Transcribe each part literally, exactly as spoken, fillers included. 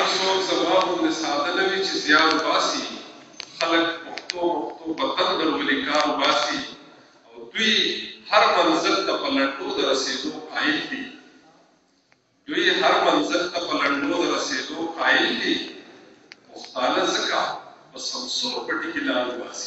هر څوک زما غوندې ساده نه وي چې زیار وباسي خلک پښتو پښتو په تندر ولې کار وباسي او دوی هر منزل ته په لنډو د رسېدو قایل دي دوی هر منزل ته په لنډو د رسېدو قایل دي پښتانه ځکه په سمسور پټي کې لار وباسي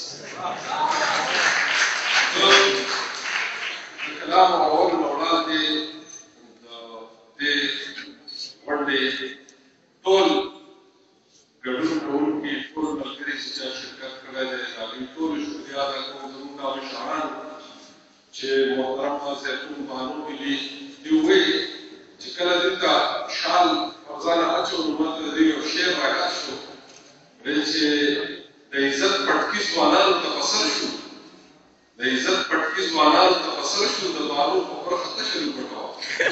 زه د کلام اول نه وړاندې د دې غونډې ټول ګډون کوونکي ټول ملګري چې چا شرکت کړی دی د هغوی ټولو شکریا ادا کوم زموږ هغه مشران چې محترم زیتون بانو ملي دوی وویل چې کله دوی ته شال پر ځان اچو نو ماته د دوی یو شعر راګرد شو ویل چې د عزت پټکي ځوانانو ته فصل شو د عزت پټکي ځوانانو ته فصل شو د بانو په برخه تشه دوی پټوه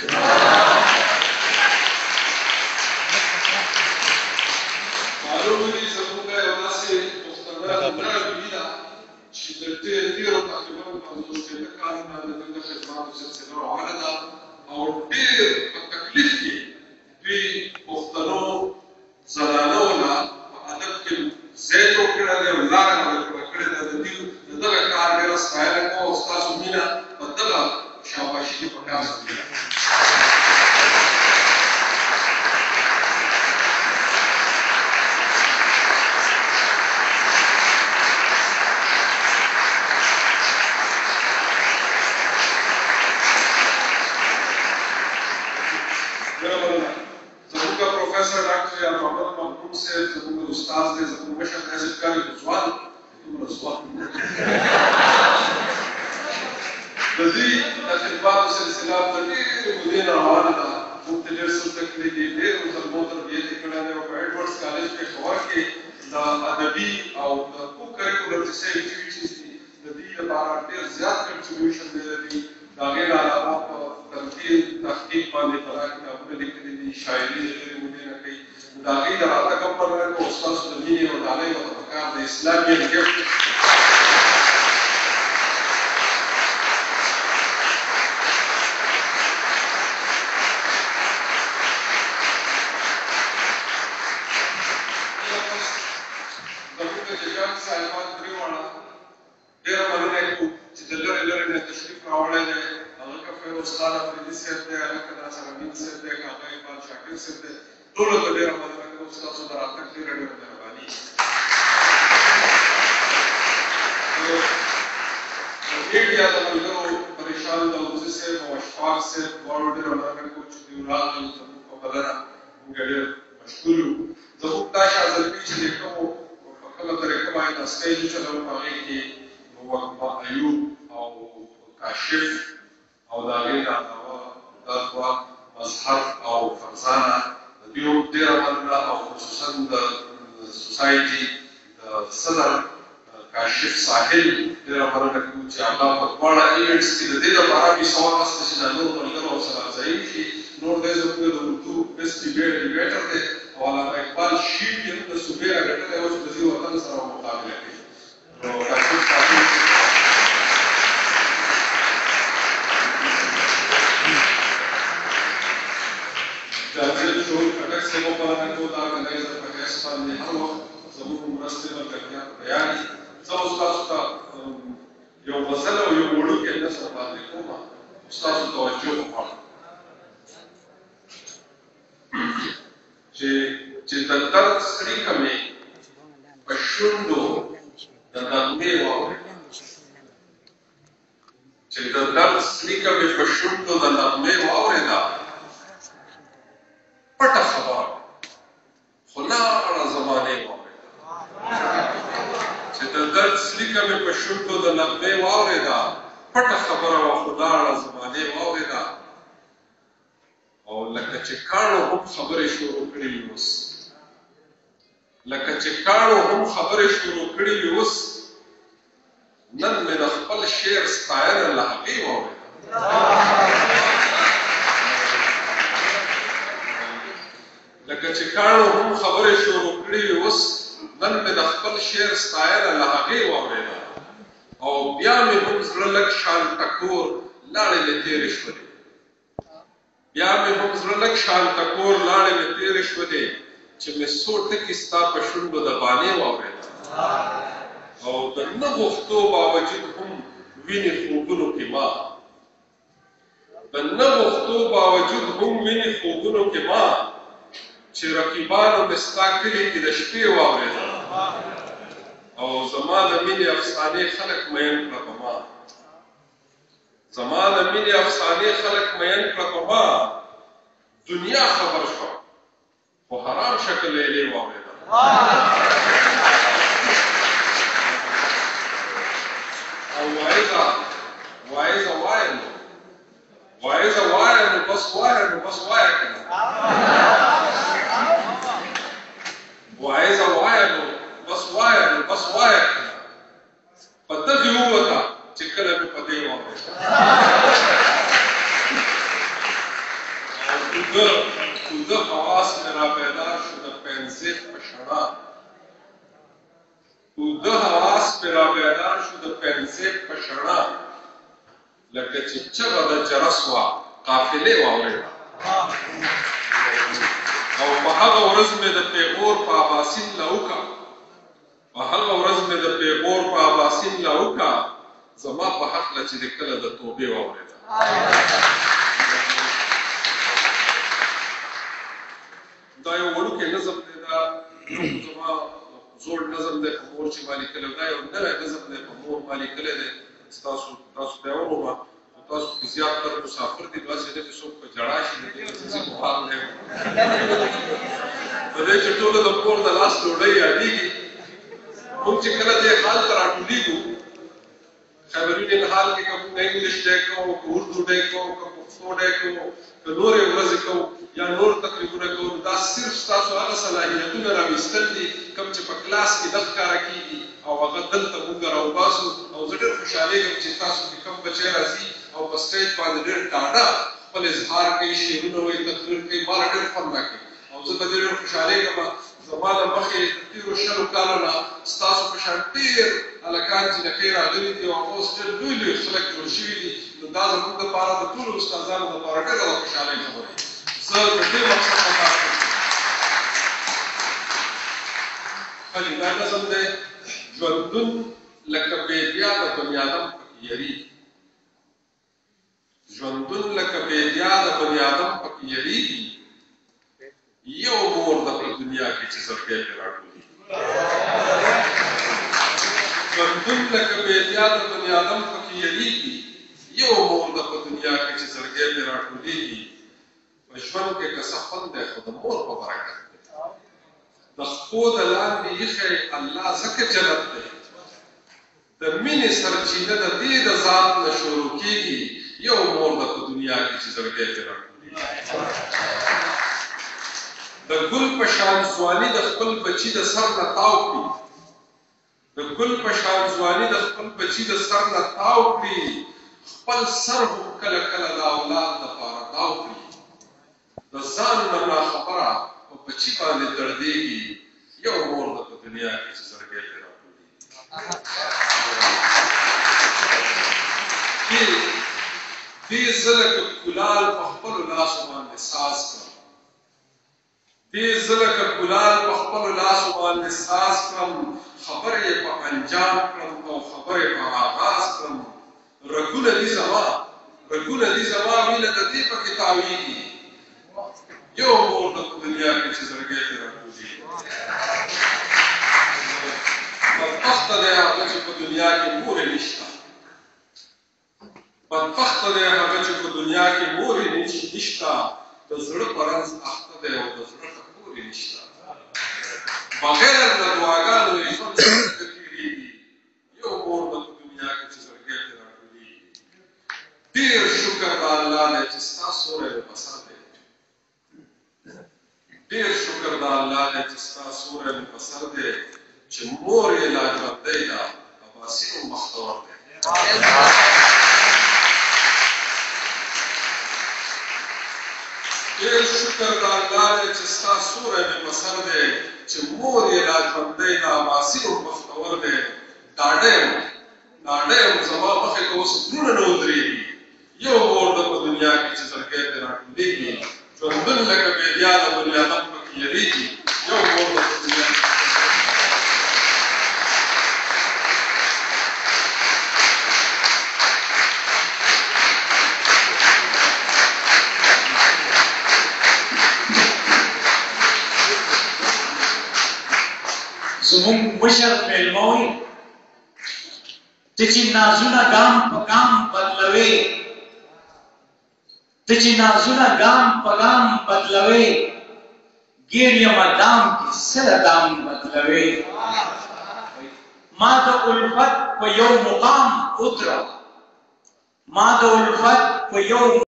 معلوم دي زموږ یو داسې پښتانه نره بلي ده چې د تېرو تقریبا پنځوس شپېته کالونه د دوی د خدماتو سلسله روانه ده او ډېر په تکلیف کې دوی پښتنو زنانو له په ادب کې ځای جوړ کړی دی او لاره ورکړه کړې ده د دوی د دغه کار ډېره ستاینه کوم او ستاسو مینه په دغه شاباشي کې پکار ده زموږ استاد دی زموږ مشر دی زه ښکاري خو ځوان دومره ځوان د دوی د خدماتو سلسله په ډېرې مودې نه روانه ده موږ ته ډېر څه زده کړي دي ډېر زلمو تربیت یې کړی دی او په ایډورډز کالج پېښور کې د ادبي او د کو کریکولر چې څه اکټیویټیز دي د دوی لپاره ډېر زیات کنټریبیوشن دی د دوی د هغې نه علاوه په تنقید تحقیق باندې فرا کتابونه لیکلي دي شاعري د ډېرې مودې نه کوي د هغې د راتګ هم پر نه کوو ستاسو د مینې او ډالۍ ورته پکار د اسلام یې ګفټ زموږ د ججان صاحبان درې واړه ډېره مننه کوو چې د لرې لرې نه تشریف راوړی دی هغه که فیروز خان افریدي صاحب دی هغه که ناصر امین صاحب دی که هغه اقبال شاکر صاحب دی ټولو ته ډېره مننه کوم ستاسو د راتګ ډېره ډېره مهرباني د میډیا د ملګرو پریشان داودزي صاحب او اشفاق صاحب دواړو ډېره مننه کوم چې دوی راغلل زموږ په بلنه موږ ډېر مشکور یو زموږ دا شاذلبي چې د کومو په کومه طریقه باندې دا سټیج چلوو په هغې کې وقفه ایوب او کاشف او د هغې نه علاوه دا دوه مظهر او فرزانه دوی هم ډېره مننه او خصوصا د سوسایټي د صدر کاشف ساحل ډېره مننه کوو چې هغه په دواړه ایونټس کې د دې لپاره بې سوال است چې دا نور ملګرو ورسره ځایي شي نور دی زموږ د اردو بیسټ ډیبیټ ډیبیټر دی او علامه اقبال شیټ یې هم د صوبې راګټلی و چې د دې وطن سره مقابله کوي نو کاشف ساحل جاذب شعور خټک صاحب په اړه کوم دا ارګنایزر په حیث باندې هر وخت زموږ مرستې ملګرتیا په بیان زه اوس تاسو ته یو غزل او یو وړوکی نثر باندې کوم ستاسو توجه غواړم چې چې د درد څړیکه مې په شونډو د نغمې واورېده چې د درد څړیکه مې په شونډو د نغمې واورېده پټه خبره خو لاړه زمانې واورېده چې د درد څړیکه مې په شونډو د نغمې واورېده پټه خبره وه خو لاړه زمانې واورېده او لکه چې کاڼو هم خبرې شروع کړي وي اوس لکه چې کاڼو هم خبرې شروع کړي وي اوس نن مې د خپل شعر ستاینه له هغې واورېده لکه چې کاڼو هم خبرې شروع کړي وي اوس نن مې د خپل شعر ستاینه له هغې واورېده او بیا مې هم زړه لږ شان ټکور لاړې مې تېرې شولې بیا مې هم زړه لږ شان ټکور لاړې مې تېرې شولې چې مې څو ټکي ستا په شونډو د بانې واورېده او د نه غوښتو باوجود هم وینې خوبونو کې ما د نه غوښتو باوجود هم وینې خوبونو کې ما چې رقیبانو مې ستا کلي کې د شپې واورېده او زما د مینې افسانې خلک مین کړه په ما زما د مینې افسانې خلک مین کړه په ما دنیا خبر شوه خو حرام شکل لیلې واورېده او وایزه وایزه وایه نو وایزه وایه نو بس وایه نو بس وایه که نه وایزه وایه نو بس وایه نو بس وایه که نه په دغې ووته چې کله مې په دې واورېده او اوږده اوږده حواس مې را پیدا شو د پنځه په شڼا اوږده حواس مې را پیدا شو د پنځه په شڼا لکه چې چغه د جرس وه قافلې واورېده او په هغه ورځ مې د پیغور په اباسین لاوکه په هغه ورځ مې د پیغور په اباسین لاوکه زما په هکله چې د کله د توبې واورېده دا یو وړوکی نظم دی دا زما زوړ نظم دی په مور چې ما لیکلی دا یو نوی نظم دی په مور ما لیکلی دی ستاسو تاسو ته یې وومه خو تاسو کې زیات تر مسافر دي داسې نه چې څوک په ژړا شي د دې څه په حال نه یم په دې چې ټولو د کور د لاس ډوډۍ یادېږي موږ چې کله دې حال ته راټولېږو خبرین حال کې که موږ انګلیش ډی کوو که اردو ډی کوو که پښتو ډی کوو که نورې ورځې کوو یا نور تقریبونه کوو دا صرف ستاسو هغه صلاحیتونه راویستل دي کوم چې په کلاس کې نه ښکاره کېږي او هغه دلته موږ راوباسو او زه ډېر خوشحالېږم چې تاسو کې کوم بچی راځي او په سټیج باندې ډېر ډاډه خپل اظهار کوي شعرونه وایي تقریر کوي ما ډېر خوند راکوي او زه په دې ډېر خوشحالېږم زما له مخکې تېرو شلو کالو نه ستاسو په شان ډېر هلکان جینکۍ راغلي دي او اوس ډېر لوی لوی خلک جوړ شوي دي نو دا زموږ دپاره د ټولو استادانو دپاره ډېره د خوشحالۍ خبره زه د دې مقصد نه کار کوم ښه دا نظم دی ژوندون لکه بیدیا د بنیادم پکې یریږي ژوندون لکه بیدیا د بنیادم پکې یریږي یو مور د په دنیا کې چې زړګی پرې راټولېږي ژوندون لکه بیدیا د بنیادم پکې یریږي یو مور د په دنیا کې چې زړګی پرې راټولېږي په ژوند کې که څه خوند دی خو د مور په برکت دی د خپو د لاندې ایښی الله ځکه جنت دی د مینې سرچینه د دې د ذات نه شروع کېږي یو مور د په دنیا کې چې زړګی پرې راټولېږي د ګل په شان ځواني د خپل بچي د سر نه تاو کړي د ګل په شان ځواني د خپل بچي د سر نه تاو کړي خپل سر هم کله کله د اولاد دپاره تاو کړي د ځان نه ناخبره په بچي باندې دردېږي یو مور د په دنیا کې چې زړګی پرې راټولېږي دې زه لکه کلال په خپلو لاسو باندې ساز کړم دې زه لکه ګلال په خپلو لاسو باندې ساز کړم خبر یې په انجام کړم او خبر یې په آغاز کړم رګونه دي زما رګونه دي زما وینه د دې پکې تاویږي یو مور د په دنیا کې چې زړګی پرې راټولېږي بدبخته دی هغه چې په دنیا کې مور یې نشته بدبخته دی هغه چې په دنیا کې مور یې نشته د زړه په رنځ اخته دی او د زړه ټکور یې نشته بغیر د دعاګانو یې ژوند څنګه تېرېږي یو مور د په دنیا کې چې زړګی پرې راټولېږي ډېر شکر د الله دی چې ستا سوری مې په سر دی ډېر شکر د الله دی چې ستا سوری مې په سر دی چې مور یې لا ژوندی ده اباسي هم بختور دی ډېر شکر د الله دی چې ستا سوری مې په سر دی چې مور یې لا ژوندی ده اباسي هم بختور دی ډاډه یم ډاډه یم زما مخې ته اوس غرونه نه ودرېږي یو مور ده په دنیا کې چې زړګی پرې راټولېږي ژوندون لکه بیدیا د بنیادم پکې یریږي مشر میلموي ته چې نازونه ګام په ګام بدلوي ته چې نازونه ګام په ګام بدلوي ګیر یم دام کې سره دام بدلوي ما د الفت په یو مقام اتره ما د الفت په یو